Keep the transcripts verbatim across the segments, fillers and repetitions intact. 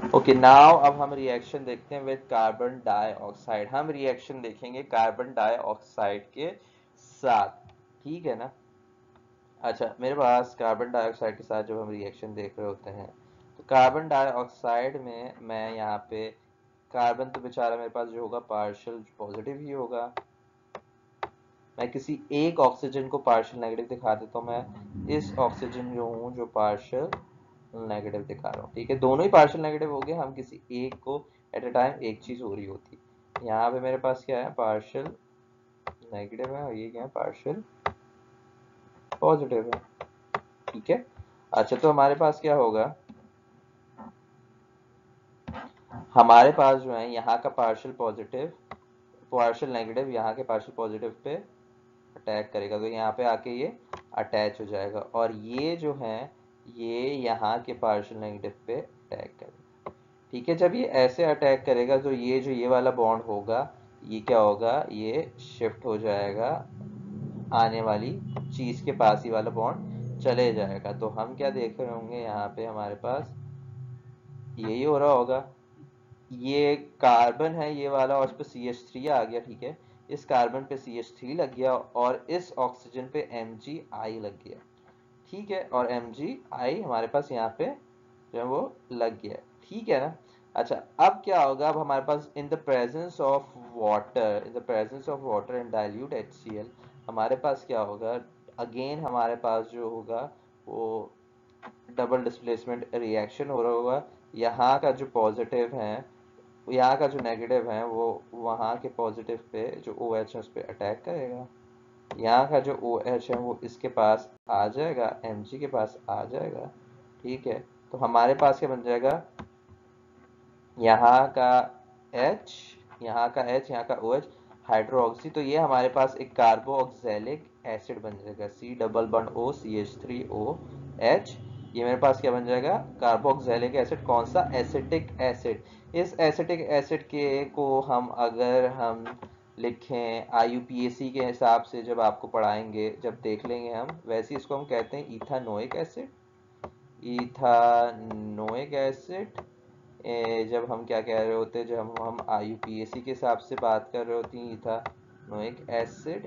Okay now अब हम reaction देखते हैं विद कार्बन डाइऑक्साइड। हम रिएक्शन देखेंगे कार्बन डाइऑक्साइड के साथ, ठीक है ना। अच्छा, मेरे पास कार्बन डाइऑक्साइड के साथ जब हम रिएक्शन देख रहे होते हैं तो कार्बन डाइऑक्साइड में मैं यहाँ पे कार्बन तो बेचारा मेरे पास जो होगा पार्शियल पॉजिटिव ही होगा। मैं किसी एक ऑक्सीजन को पार्शियल नेगेटिव दिखा देता हूँ, मैं इस ऑक्सीजन जो हूँ जो पार्शियल नेगेटिव दिखा रहा हूँ, ठीक है। दोनों ही पार्शियल नेगेटिव हो गए, हम किसी एक को एट अ टाइम एक चीज हो रही होती। यहाँ पे मेरे पास क्या है, पार्शियल नेगेटिव है और ये क्या है, पार्शियल पॉजिटिव है, ठीक है। अच्छा, तो हमारे पास क्या होगा, हमारे पास जो है यहाँ का पार्शियल पॉजिटिव पार्शियल नेगेटिव यहाँ के पार्शियल पॉजिटिव पे अटैक करेगा, तो यहाँ पे आके ये अटैच हो जाएगा और ये जो है ये यहाँ के पार्शियल नेगेटिव पे अटैक करेगा, ठीक है। जब ये ऐसे अटैक करेगा तो ये जो ये वाला बॉन्ड होगा ये क्या होगा, ये शिफ्ट हो जाएगा आने वाली चीज के पास, ही वाला बॉन्ड चले जाएगा। तो हम क्या देख रहे होंगे, यहाँ पे हमारे पास यही हो रहा होगा, ये कार्बन है ये वाला और इस पे सी एच थ्री आ गया, ठीक है। इस कार्बन पे सी एच थ्री लग गया और इस ऑक्सीजन पे एम जी आई लग गया, ठीक है। और एम जी आई हमारे पास यहाँ पे जो है वो लग गया, ठीक है ना। अच्छा, अब क्या होगा, अब हमारे पास in the presence of water in the presence of water and dilute H C L हमारे पास क्या होगा, अगेन हमारे पास जो होगा वो डबल डिस्प्लेसमेंट रिएक्शन हो रहा होगा। यहाँ का जो पॉजिटिव है, यहाँ का जो नेगेटिव है वो वहाँ के पॉजिटिव पे जो ओ एच है उस पर अटैक करेगा। यहाँ का जो ओ एच है वो इसके पास आ जाएगा, एम जी के पास आ जाएगा, ठीक है। तो हमारे पास क्या बन जाएगा, यहाँ का H, यहाँ का H, यहाँ का OH हाइड्रोक्सी, तो ये हमारे पास एक कार्बोक्सिलिक एसिड बन जाएगा, C double bond O C H three O H. ये मेरे पास क्या बन जाएगा, कार्बोक्सिलिक एसिड। कौन सा, एसिटिक एसिड। इस एसिटिक एसिड के को हम अगर हम लिखें आई यू पी ए सी के हिसाब से जब आपको पढ़ाएंगे, जब देख लेंगे हम, वैसे इसको हम कहते हैं इथानोइक एसिड। इथानोइक एसिड जब हम क्या कह रहे होते हैं, जब हम हम आई यू पी ए सी के हिसाब से बात कर रहे होती हैं, इथानोइक एसिड।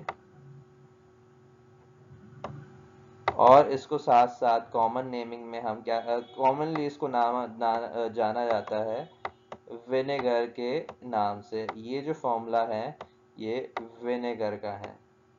और इसको साथ साथ कॉमन नेमिंग में हम क्या, कॉमनली इसको नाम ना, जाना जाता है विनेगर के नाम से। ये जो फॉर्मूला है ये विनेगर का है,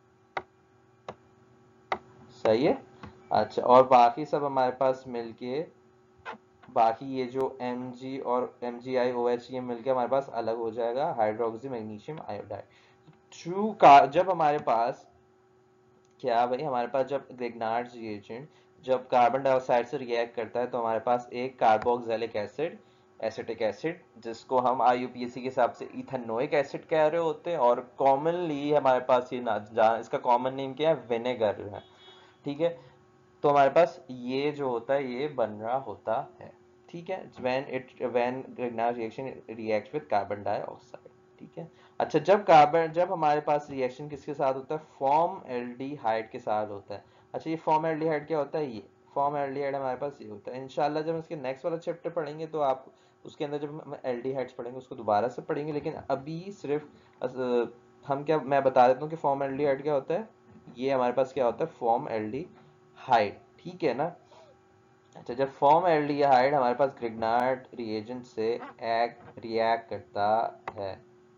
सही है। अच्छा, और बाकी सब हमारे पास मिलके, बाकी ये जो Mg और एम जी आई ओ एच ये मिलके हमारे पास अलग हो जाएगा, हाइड्रोक्सी मैग्नीशियम आयोडाइड। ट्रू का जब हमारे पास क्या भाई, हमारे पास जब ग्रिग्नार्ड रिएजेंट जब कार्बन डाइऑक्साइड से रिएक्ट करता है तो हमारे पास एक कार्बोक्सिलिक एसिड, एसिटिक एसिड, जिसको हम आई यू पी ए सी के हिसाब से इथेनोइक एसिड कह रहे होते हैं, और कॉमनली हमारे पास ये ना जा, इसका कॉमन नेम क्या है, विनेगर है, ठीक है। तो हमारे पास ये जो होता है ये बन रहा होता है, ठीक है, when it when Grignard reaction reacts with carbon dioxide, ठीक है। अच्छा, जब कार्बन जब हमारे पास रिएक्शन किसके साथ होता है, फॉर्म एल्डिहाइड के साथ होता है। अच्छा, ये फॉर्म एल्डिहाइड क्या होता है, ये फॉर्म एल्डिहाइड हमारे पास ये होता है। इंशाल्लाह जब हम इसके नेक्स्ट वाला चैप्टर पढ़ेंगे तो आप उसके अंदर जब हम एल्डिहाइड्स पढ़ेंगे उसको दोबारा से पढ़ेंगे, लेकिन अभी सिर्फ अ, हम क्या मैं बता देता हूँ कि फॉर्म एल्डिहाइड क्या होता है। ये हमारे पास क्या होता है, फॉर्म एल्डिहाइड, ठीक है ना। अच्छा, जब फॉर्म एल्डिहाइड हमारे पास ग्रिग्नार्ड रिएजेंट से एक रिएक्ट करता है,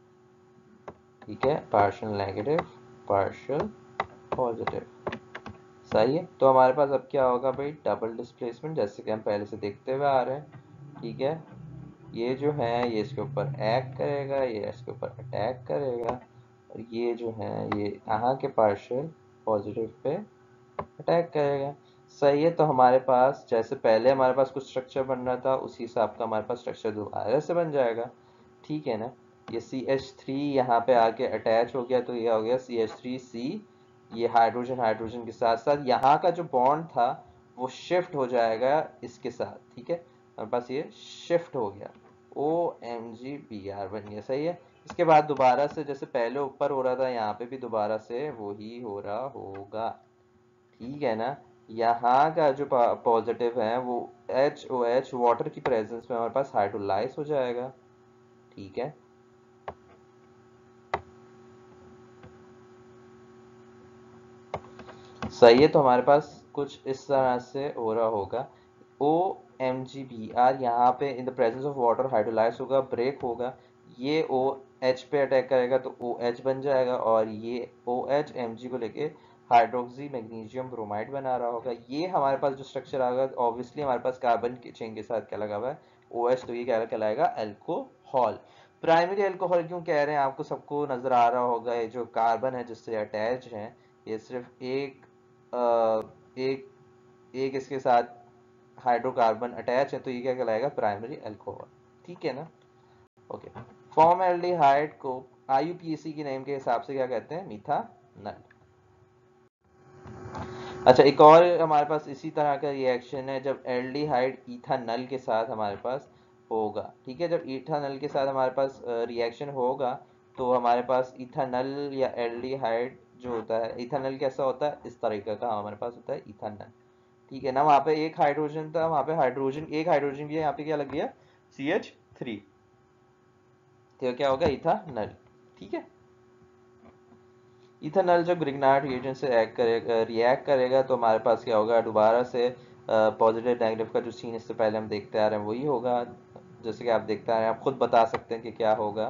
ठीक है, पार्शियल नेगेटिव पार्शियल पॉजिटिव, सही है। तो हमारे पास अब क्या होगा भाई, डबल डिस्प्लेसमेंट, जैसे कि हम पहले से देखते हुए आ रहे हैं, ठीक है। ये जो है ये इसके ऊपर एक्ट करेगा, ये इसके ऊपर अटैक करेगा, और ये जो है ये यहाँ के पार्शियल पॉजिटिव पे अटैक करेगा, सही है। तो हमारे पास जैसे पहले हमारे पास कुछ स्ट्रक्चर बन रहा था उसी हिसाब का हमारे पास स्ट्रक्चर दोबारा से बन जाएगा, ठीक है ना। ये सी एच थ्री यहाँ पे आके अटैच हो गया तो ये हो गया सी एच थ्री सी, ये हाइड्रोजन हाइड्रोजन के साथ साथ यहाँ का जो बॉन्ड था वो शिफ्ट हो जाएगा इसके साथ, ठीक है। हमारे पास ये शिफ्ट हो गया, O M G B R बन गया, सही है। इसके बाद दोबारा से जैसे पहले ऊपर हो रहा था यहाँ पे भी दोबारा से वही हो रहा होगा, ठीक है ना। यहाँ का जो पॉजिटिव है वो एच ओ एच वाटर की प्रेजेंस में हमारे पास हाइड्रोलाइज हो जाएगा, ठीक है। सही है, तो हमारे पास कुछ इस तरह से हो रहा होगा। O M G B R यहाँ पे in the presence of water hydrolyse होगा, ब्रेक होगा, ये ओ एच पे अटैक करेगा तो ओ एच बन जाएगा, और ये ओ एच एम जी को लेके हाइड्रोक्सी मैग्नीशियम ब्रोमाइड बना रहा होगा। ये हमारे पास जो स्ट्रक्चर आएगा ऑब्वियसली हमारे पास कार्बन के चेन के साथ क्या लगा हुआ है, ओ एच, तो ये क्या कहलाएगा, एल्कोहल। प्राइमरी एल्कोहल क्यों कह रहे हैं, आपको सबको नजर आ रहा होगा ये जो कार्बन है जिससे अटैच है, ये सिर्फ एक आ, एक एक इसके साथ हाइड्रोकार्बन अटैच है, तो ये क्या कहलाएगा, प्राइमरी अल्कोहल, ठीक है ना। ओके, फॉर्मल्डिहाइड को आई यू पी ए सी के नेम के हिसाब से क्या कहते हैं, मीथानल। अच्छा, एक और हमारे पास इसी तरह का रिएक्शन है जब एल्डिहाइड इथानल के साथ हमारे पास होगा, ठीक है। जब इथानल के साथ हमारे पास रिएक्शन होगा तो हमारे पास इथानल या एल्डिहाइड जो होता है, इथानल कैसा होता है, इस तरीके का हमारे पास होता है इथानल, ठीक है ना। वहां पे एक हाइड्रोजन था, वहां पे हाइड्रोजन एक हाइड्रोजन भी है, यहाँ पे क्या लग गया, सी एच थ्री, तो क्या होगा, इथानल, ठीक है। इथानल जब ग्रिग्नार्ड रिएजेंट से एक्ट करेगा, रिएक्ट करेगा, तो हमारे पास क्या होगा, दोबारा से पॉजिटिव नेगेटिव का जो सीन इससे पहले हम देखते आ रहे हैं वही होगा, जैसे कि आप देखते आ रहे हैं, आप खुद बता सकते हैं कि क्या होगा।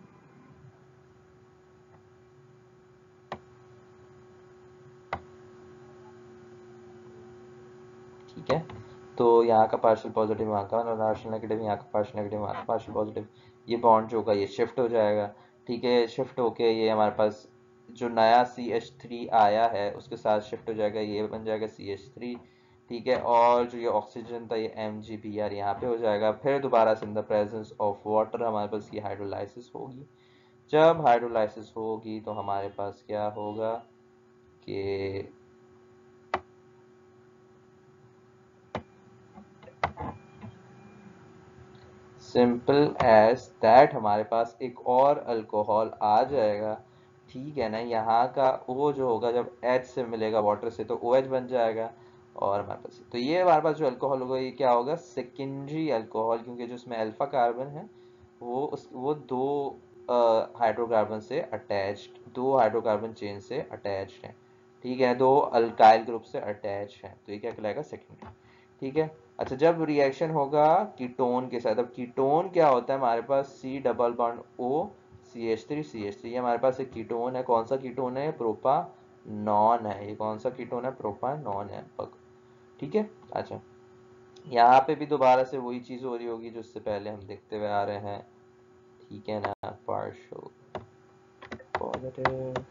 ठीक है, तो यहाँ का पार्शियल पॉजिटिव, वहाँ का पार्शियल नेगेटिव, यहाँ का पार्शियल नेगेटिव, वहाँ का पार्शियल पॉजिटिव, ये बॉन्ड जो होगा ये शिफ्ट हो जाएगा, ठीक है। शिफ्ट होके ये हमारे पास जो नया सी एच थ्री आया है उसके साथ शिफ्ट हो जाएगा, ये बन जाएगा सी एच थ्री, ठीक है। और जो ये ऑक्सीजन था ये एम जी बी आर यहाँ पे हो जाएगा, फिर दोबारा से in the presence of water हमारे पास ये हाइड्रोलाइसिस होगी। जब हाइड्रोलाइसिस होगी तो हमारे पास क्या होगा कि सिंपल एज दैट हमारे पास एक और अल्कोहल आ जाएगा, ठीक है ना। यहाँ का O जो होगा जब H से मिलेगा वाटर से तो OH बन जाएगा, और हमारे पास तो ये हमारे पास जो अल्कोहल होगा ये क्या होगा, सेकेंडरी अल्कोहल, क्योंकि जो इसमें अल्फा कार्बन है वो उस वो दो हाइड्रोकार्बन से अटैच्ड, दो हाइड्रोकार्बन चेन से अटैच्ड है, ठीक है, दो अल्काइल ग्रुप से अटैच है, तो ये क्या कहलाएगा, सेकेंडरी, ठीक है। अच्छा, जब रिएक्शन होगा कीटोन के साथ, अब कीटोन क्या होता है हमारे पास, C double bond O C H three C H three, ये हमारे पास एक कीटोन है, कौन सा कीटोन है, प्रोपानॉन है, ये कौन सा कीटोन है, प्रोपानॉन है, ठीक है। अच्छा, यहाँ पे भी दोबारा से वही चीज हो रही होगी जो इससे पहले हम देखते हुए आ रहे हैं, ठीक है ना, पार्शियल पॉजिटिव,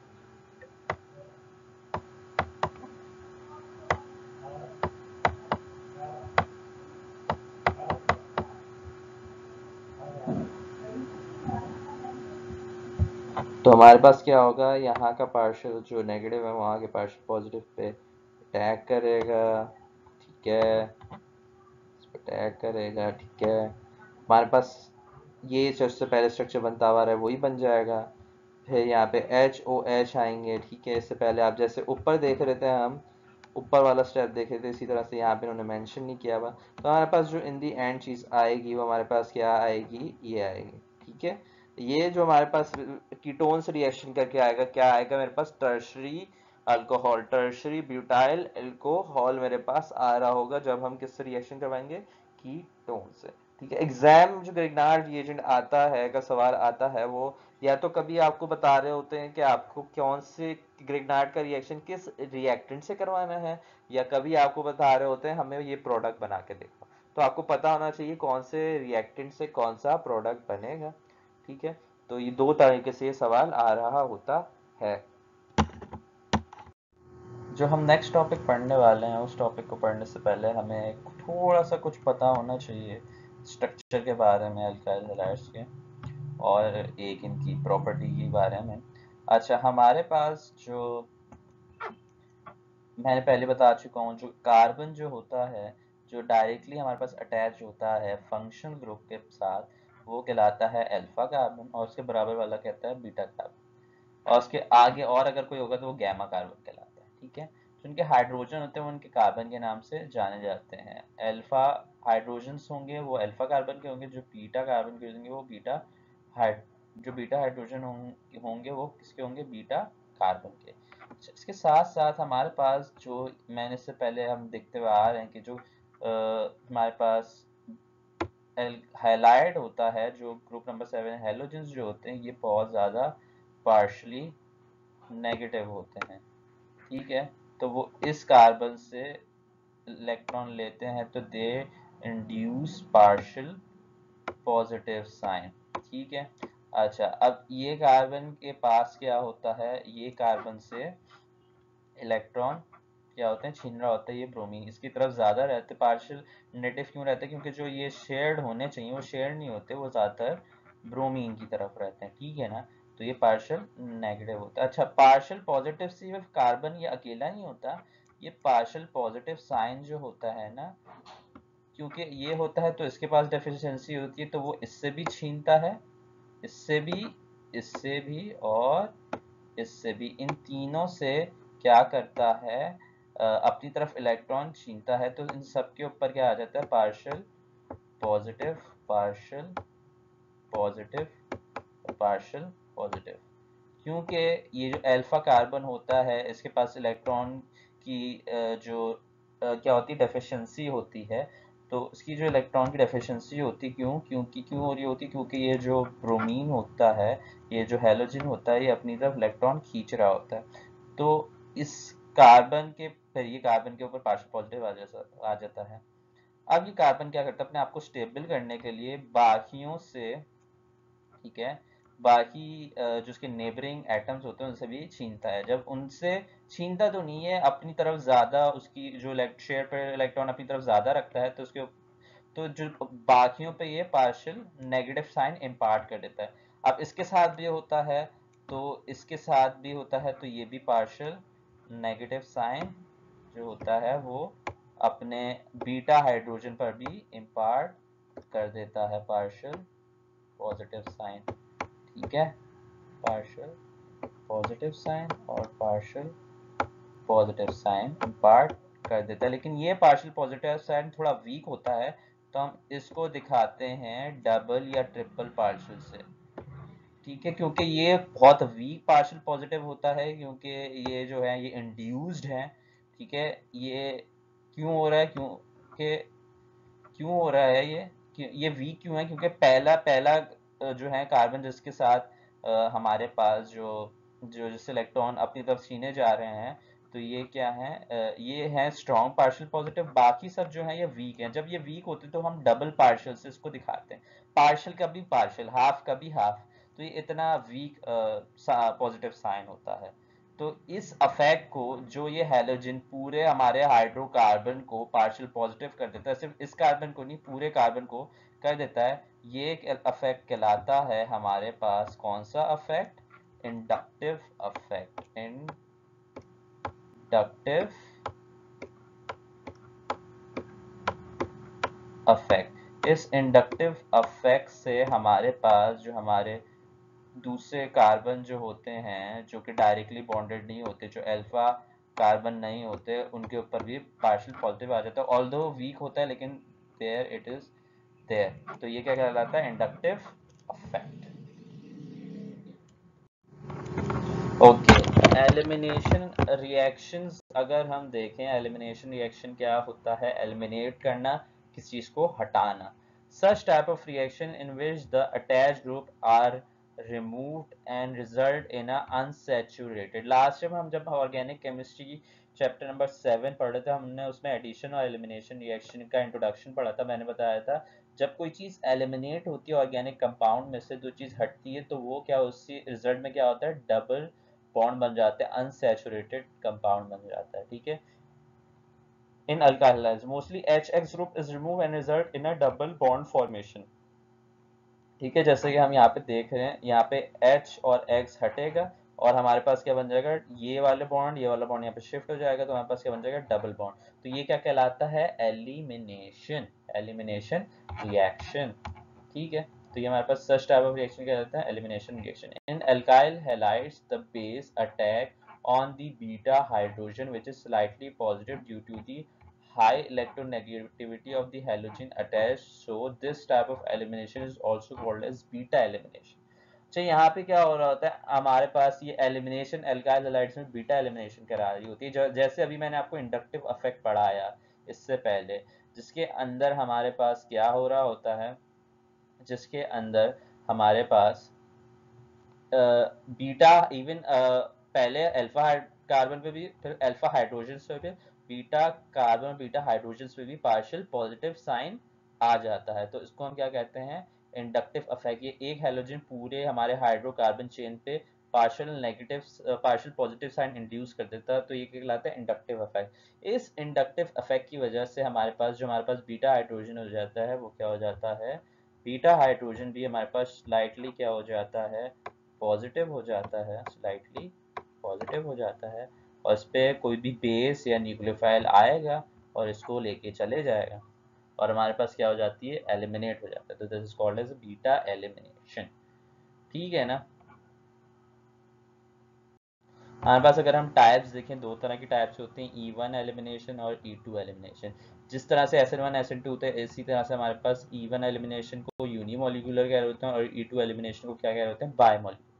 तो हमारे पास क्या होगा, यहाँ का पार्शियल जो नेगेटिव है वहाँ के पार्शियल पॉजिटिव पे अटैक करेगा, ठीक है, अटैक करेगा, ठीक है। हमारे पास ये सबसे पहले स्ट्रक्चर बनता हुआ है वही बन जाएगा, फिर यहाँ पे एच ओ एच आएंगे, ठीक है। इससे पहले आप जैसे ऊपर देख रहे थे, हम ऊपर वाला स्टेप देख रहे थे, इसी तरह से यहाँ पे उन्होंने मेंशन नहीं किया हुआ, तो हमारे पास जो इन दी एंड चीज आएगी वो हमारे पास क्या आएगी, ये आएगी, ठीक है। ये जो हमारे पास कीटोन से रिएक्शन करके आएगा, क्या आएगा मेरे पास, tertiary alcohol, tertiary butyl alcohol मेरे पास आ रहा होगा जब हम किससे रिएक्शन करवाएंगे, कीटोन से, ठीक है। एग्जाम जो ग्रिग्नार्ड रिएजेंट आता है का सवाल आता है, वो या तो कभी आपको बता रहे होते हैं कि आपको कौन से ग्रिग्नार्ड का रिएक्शन किस रिएक्टेंट से करवाना है, या कभी आपको बता रहे होते हैं हमें ये प्रोडक्ट बना के देखो, तो आपको पता होना चाहिए कौन से रिएक्टेंट से कौन सा प्रोडक्ट बनेगा, ठीक है। तो ये दो तरीके से ये सवाल आ रहा होता है। जो हम नेक्स्ट टॉपिक पढ़ने वाले हैं उस टॉपिक को पढ़ने से पहले हमें थोड़ा सा कुछ पता होना चाहिए स्ट्रक्चर के बारे में अल्काइल हैलाइड्स के, और एक इनकी प्रॉपर्टी के बारे में। अच्छा, हमारे पास जो मैंने पहले बता चुका हूँ, जो कार्बन जो होता है जो डायरेक्टली हमारे पास अटैच होता है फंक्शनल ग्रुप के साथ, वो कहलाता है अल्फा कार्बन, और उसके बराबर वाला कहता है बीटा कार्बन, और उसके आगे और अगर कोई होगा तो वो गैमा कार्बन कहलाता है, ठीक है। जिनके हाइड्रोजन होते हैं उनके कार्बन के नाम से जाने जाते हैं। अल्फा हाइड्रोजन्स होंगे वो अल्फा कार्बन के होंगे, जो बीटा कार्बन के होंगे वो बीटा हाइड जो बीटा हाइड्रोजन होंगे वो किसके होंगे, बीटा कार्बन के। इसके साथ साथ हमारे पास जो मैंने इससे पहले हम देखते हुए आ रहे हैं कि जो आ, हमारे पास हैलाइड होता है, जो ग्रुप नंबर सेवन हेलोजेंस जो होते हैं, ये बहुत ज़्यादा पार्शली नेगेटिव होते हैं। ठीक है, तो वो इस कार्बन से इलेक्ट्रॉन लेते हैं तो they induce partial positive sign. ठीक है, अच्छा अब ये कार्बन के पास क्या होता है, ये कार्बन से इलेक्ट्रॉन क्या होते हैं, छीन रहा होता है ये ब्रोमीन, इसकी तरफ ज्यादा रहते, पार्शियल नेगेटिव क्यों रहते हैं, क्योंकि जो ये शेयर्ड होने चाहिए वो शेयर्ड नहीं होते, वो ज्यादातर ब्रोमीन की तरफ रहते हैं। ठीक है ना, तो ये पार्शियल नेगेटिव होता है। अच्छा, पार्शियल पॉजिटिव सिर्फ कार्बन ये अकेला नहीं होता, ये पार्शियल पॉजिटिव साइन जो होता है ना, क्योंकि ये होता है तो इसके पास डेफिशिएंसी होती है, तो वो इससे भी छीनता है, इससे भी, इससे भी और इससे भी, इन तीनों से क्या करता है, अपनी तरफ इलेक्ट्रॉन छीनता है। तो इन सब के ऊपर क्या आ जाता है, partial positive, partial positive, partial positive. क्योंकि ये जो अल्फा कार्बन होता है इसके पास इलेक्ट्रॉन की जो क्या होती है, डेफिशिएंसी होती है, तो इसकी जो इलेक्ट्रॉन की डेफिशिएंसी होती, क्यों क्योंकि क्यों हो रही होती, क्योंकि ये जो ब्रोमीन होता है, ये जो हैलोजन होता है, ये अपनी तरफ इलेक्ट्रॉन खींच रहा होता है। तो इस कार्बन के फिर ये कार्बन के ऊपर पार्शियल पॉजिटिव आ जाता आ जाता है। अब ये कार्बन क्या करता है, अपने आप को स्टेबल करने के लिए बाकियों से, ठीक है, बाकी जो उसके नेबरिंग एटम्स होते हैं उनसे भी छीनता है। जब उनसे छीनता तो नहीं है, अपनी तरफ ज्यादा उसकी जो शेयर पर इलेक्ट्रॉन अपनी तरफ ज्यादा रखता है, तो उसके तो जो बाकियों पे ये पार्शियल नेगेटिव साइन इम्पार्ट कर देता है। अब इसके साथ भी होता है, तो इसके साथ भी होता है, तो ये भी पार्शियल नेगेटिव साइन जो होता है वो अपने बीटा हाइड्रोजन पर भी इम्पार्ट कर देता है, पार्शियल पॉजिटिव साइन। ठीक है, पार्शियल पॉजिटिव साइन और पार्शियल पॉजिटिव साइन इम्पार्ट कर देता है। लेकिन ये पार्शियल पॉजिटिव साइन थोड़ा वीक होता है, तो हम इसको दिखाते हैं डबल या ट्रिपल पार्शियल से। ठीक है, क्योंकि ये बहुत वीक पार्शियल पॉजिटिव होता है, क्योंकि ये जो है ये इंड्यूस्ड है। ठीक है, ये क्यों हो रहा है, क्योंकि क्यों हो रहा है ये ये वीक क्यों है, क्योंकि पहला पहला जो है कार्बन जिसके साथ आ, हमारे पास जो जो जिससे इलेक्ट्रॉन अपनी तरफ छीने जा रहे हैं, तो ये क्या है, आ, ये है स्ट्रॉन्ग पार्शियल पॉजिटिव, बाकी सब जो है ये वीक है। जब ये वीक होते तो हम डबल पार्शियल से इसको दिखाते हैं, पार्शियल का भी पार्शियल, हाफ का भी हाफ, तो ये इतना वीक पॉजिटिव साइन होता है। तो इस अफेक्ट को जो ये हैलोजन पूरे हमारे हाइड्रोकार्बन को पार्शियल पॉजिटिव कर देता है, सिर्फ इस कार्बन को नहीं पूरे कार्बन को कर देता है, ये एक अफेक्ट कहलाता है हमारे पास, कौन सा effect, inductive effect, inductive effect. इस इंडक्टिव अफेक्ट से हमारे पास जो हमारे दूसरे कार्बन जो होते हैं, जो कि डायरेक्टली बॉन्डेड नहीं होते, जो अल्फा कार्बन नहीं होते, उनके ऊपर भी पार्शियल पॉजिटिव आ जाता है, ऑल्दो वीक होता है, लेकिन देयर इट इज देयर। तो ये क्या कहलाता है, inductive effect. Okay, elimination reactions अगर हम देखें, एलिमिनेशन रिएक्शन क्या होता है, एलिमिनेट करना, किसी चीज को हटाना। Such type of reaction in which the attached group are removed and result in a unsaturated। Last time हम जब organic chemistry chapter number seven पढ़ रहे थे, हमने उसमें एडिशन और एलिमिनेशन रिएक्शन का इंट्रोडक्शन पढ़ा था। मैंने बताया था जब कोई चीज एलिमिनेट होती है ऑर्गेनिक कंपाउंड में से, दो चीज हटती है, तो वो क्या उससे रिजल्ट में क्या होता है, डबल बॉन्ड बन जाते हैं, अनसैचुरेटेड कंपाउंड बन जाता है। ठीक है, in alkyls mostly H X group is removed and result in a double bond formation। ठीक है, जैसे कि हम यहाँ पे देख रहे हैं, यहाँ पे H और X हटेगा और हमारे पास क्या बन जाएगा, ये वाले बॉन्ड, ये वाला बॉन्ड यहाँ पे शिफ्ट हो जाएगा, तो हमारे पास क्या बन जाएगा, डबल बॉन्ड। तो ये क्या कहलाता है, एलिमिनेशन, एलिमिनेशन रिएक्शन। ठीक है, तो ये हमारे पास सच टाइप ऑफ रिएक्शन क्या रहता है, elimination reaction. In alkyl halides the base attack on the beta hydrogen which is slightly positive due to the high electronegativity of the halogen attached. So this type of elimination is also called as beta elimination. अच्छा, यहाँ पे क्या हो रहा होता है, हमारे पास ये एलिमिनेशन एल्काइल हैलाइड्स में बीटा एलिमिनेशन करा रही होती है, जैसे अभी मैंने आपको इंडक्टिव इफेक्ट पढ़ाया इससे पहले, जिसके अंदर हमारे पास क्या हो रहा होता है, जिसके अंदर हमारे पास बीटा इवन पहले अल्फा कार्बन पे भी, फिर अल्फा हाइड्रोजन पे भी, बीटा कार्बन बीटा हाइड्रोजन पे भी पार्शियल पॉजिटिव साइन आ जाता है। तो इसको हम क्या कहते हैं, इंडक्टिव इफेक्ट। ये एक हैलोजन पूरे हमारे हाइड्रोकार्बन चेन पे partial negative partial positive sign induce कर देता है, तो ये कहलाता है इंडक्टिव इफेक्ट। इस इंडक्टिव इफेक्ट की वजह से हमारे पास जो हमारे पास बीटा हाइड्रोजन हो जाता है वो क्या हो जाता है, बीटा हाइड्रोजन भी हमारे पास स्लाइटली क्या हो जाता है, पॉजिटिव हो जाता है, स्लाइटली पॉजिटिव हो जाता है, और इस पे कोई भी बेस या न्यूक्लियोफाइल आएगा और इसको लेके चले जाएगा और हमारे पास क्या हो जाती है, एलिमिनेट हो जाता है। तो this is called as beta elimination. ठीक है ना। हमारे पास अगर हम टाइप्स देखें, दो तरह की टाइप्स होती हैं, ई वन एलिमिनेशन और ई टू एलिमिनेशन। जिस तरह से S N one S N two होते हैं, इसी तरह से हमारे पास ई वन एलिमिनेशन को यूनिमोलिकुलर कह रहे होते हैं और ई टू एलिमिनेशन को क्या कह रहे होते हैं, बायमोलिकुलर।